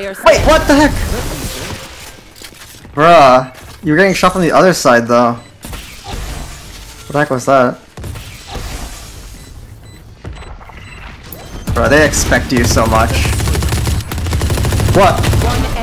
Wait, what the heck? Bruh, you were getting shot from the other side though. What the heck was that? Bruh, they expect you so much. What?